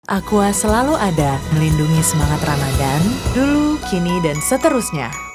Aqua selalu ada melindungi semangat Ramadan, dulu, kini, dan seterusnya.